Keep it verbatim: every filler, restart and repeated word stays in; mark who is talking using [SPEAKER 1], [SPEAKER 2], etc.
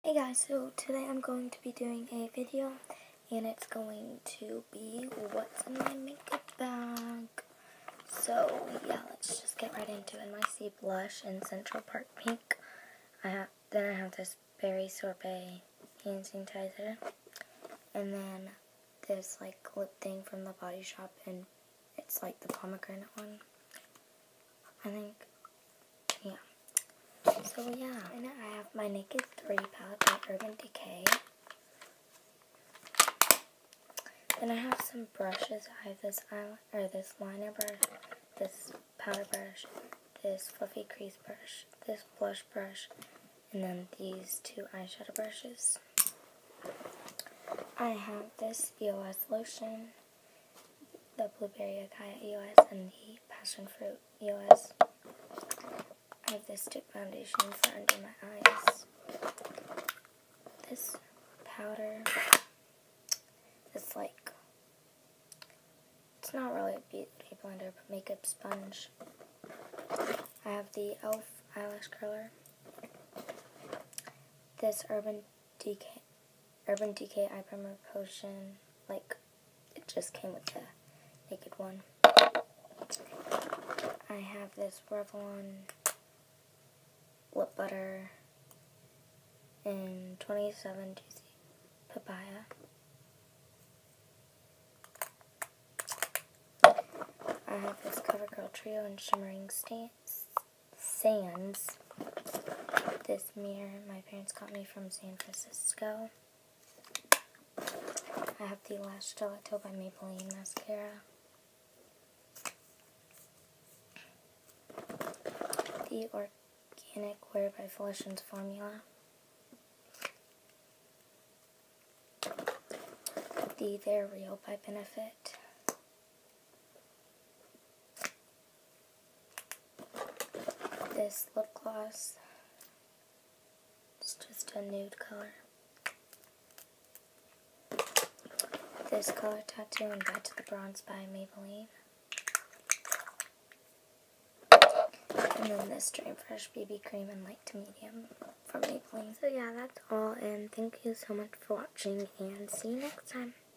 [SPEAKER 1] Hey guys, so today I'm going to be doing a video, and it's going to be what's in my makeup bag. So yeah, let's just get right into it. My C blush in Central Park Pink. I have then I have this Berry Sorbet hand sanitizer, and then this like lip thing from the Body Shop, and it's like the pomegranate one. I think, yeah. So yeah, and I have my Naked three palette by Urban Decay. Then I have some brushes. I have this eye or this liner brush, this powder brush, this fluffy crease brush, this blush brush, and then these two eyeshadow brushes. I have this E O S lotion, the Blueberry Acai E O S, and the Passion Fruit E O S. I have this stick foundation for under my eyes. This powder, this like, it's not really a beauty blender, but makeup sponge. I have the e l f eyelash curler. This Urban Decay, Urban Decay eye primer potion, like, it just came with the Naked one. I have this Revlon lip butter in twenty-seven Juicy Papaya. I have this CoverGirl Trio in Shimmering Sands. This mirror my parents got me from San Francisco. I have the Lash Stiletto by Maybelline mascara. The Organic Wear by Physicians Formula. The They're Real by Benefit. This lip gloss. It's just a nude color. This Color Tattoo and Back to the Bronze by Maybelline. And then this Dream Fresh B B Cream in light to medium from Maybelline. So yeah, that's all, and thank you so much for watching, and see you next time.